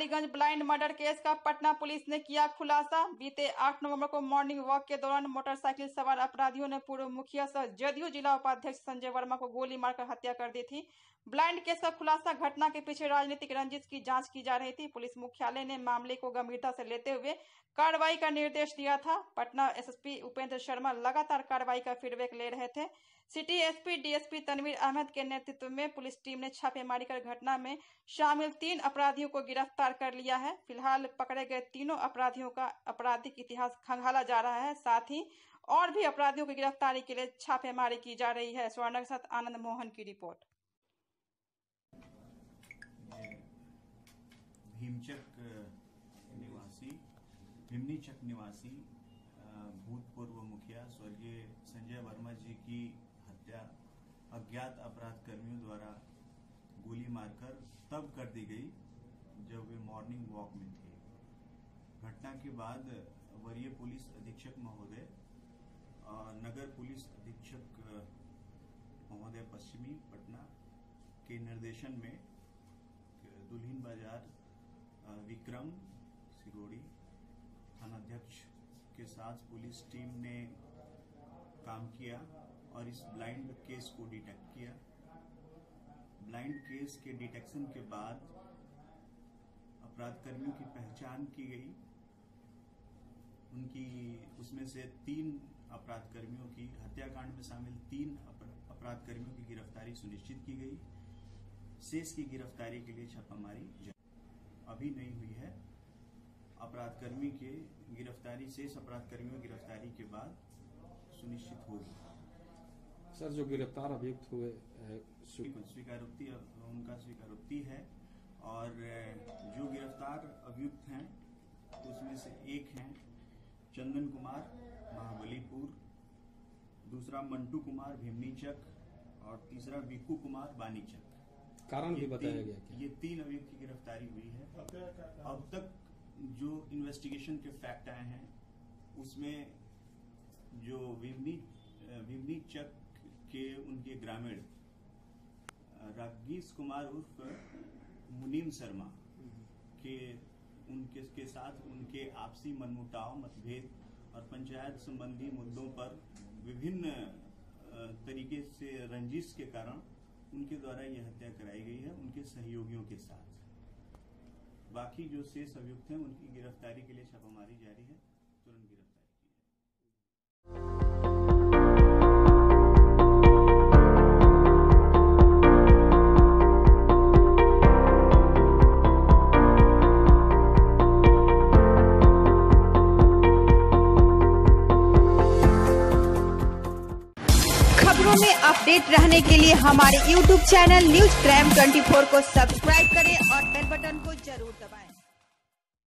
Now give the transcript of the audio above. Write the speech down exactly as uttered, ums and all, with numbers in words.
Daliganj blind murder case का Patna police ने किया खुलासा। बीते आठ नवंबर को मॉर्निंग वॉक के दौरान मोटरसाइकिल सवार अपराधियों ने पूर्व मुखिया सह जदयू जिला उपाध्यक्ष संजय वर्मा को गोली मारकर हत्या कर दी थी। ब्लाइंड केस का खुलासा। घटना के पीछे राजनीतिक रंजिश की जांच की जा रही थी। पुलिस मुख्यालय ने मामले को गंभीरता से लेते हुए कार्रवाई का निर्देश दिया था। पटना एसएसपी उपेंद्र शर्मा लगातार कार्रवाई का फीडबैक ले रहे थे। City SP DSP Tanveer Ahmad के नेतृत्व में पुलिस टीम ने छापेमारी कर घटना में शामिल तीन अपराधियों को गिरफ्तार कर लिया है। फिलहाल पकड़े गए तीनों अपराधियों का आपराधिक इतिहास खंगाला जा रहा है। साथ ही और भी अपराधियों की गिरफ्तारी के लिए छापेमारी की जा रही है। स्वर्ण के साथ आनंद मोहन की रिपोर्ट। भीमचक निवासी भीमनीचक निवासी भूतपूर्व मुखिया स्वर्गीय संजय वर्मा जी की हत्या अज्ञात अपराध कर्मियों द्वारा गोली मारकर तब कर दी गई जब वे मॉर्निंग वॉक में थे। घटना के बाद वरीय पुलिस अधीक्षक महोदय नगर पुलिस अधीक्षक महोदय पश्चिमी पटना के निर्देशन में दुल्हिन बाजार विक्रम सिरोड़ी थानाध्यक्ष के साथ पुलिस टीम ने काम किया और इस ब्लाइंड केस को डिटेक्ट किया। ब्लाइंड केस के डिटेक्शन के बाद अपराध कर्मियों की पहचान की गई। उनकी उसमें से तीन अपराध कर्मियों की हत्याकांड में शामिल तीन अपराध कर्मियों की गिरफ्तारी सुनिश्चित की गई। शेष की गिरफ्तारी के लिए छापामारी अभी नहीं हुई है। अपराध कर्मी के गिरफ्तारी शेष अपराध कर्मियों की गिरफ्तारी के बाद सुनिश्चित होगी। सर, जो गिरफ्तार अभियुक्त हुए स्वीकारोक्ति उनका स्वीकारोक्ति है और जो गिरफ्तार अभियुक्त हैं उसमें से एक हैं चंदन कुमार महाबलीपुर, दूसरा मंटू कुमार भीमनीचक और तीसरा विक्कू कुमार बानीचक। कारण भी बताया गया क्या? ये तीन अभियुक्त की गिरफ्तारी हुई है। अब तक जो इन्वेस्टिगेशन के फैक्ट आए हैं उसमें जो भीमनीचक के उनके ग्रामीण रागीस कुमार उर्फ मुनीम शर्मा के उनके के साथ उनके आपसी मनमुटाव, मतभेद और पंचायत संबंधी मुद्दों पर विभिन्न तरीके से रंजिश के कारण उनके द्वारा यह हत्या कराई गई है उनके सहयोगियों के साथ। बाकी जो शेष अभियुक्त हैं उनकी गिरफ्तारी के लिए छापामारी जारी है। तुरंत गिरफ्तारी खबरों में अपडेट रहने के लिए हमारे यूट्यूब चैनल न्यूज क्राइम चौबीस को सब्सक्राइब करें और बेल बटन को जरूर दबाएं।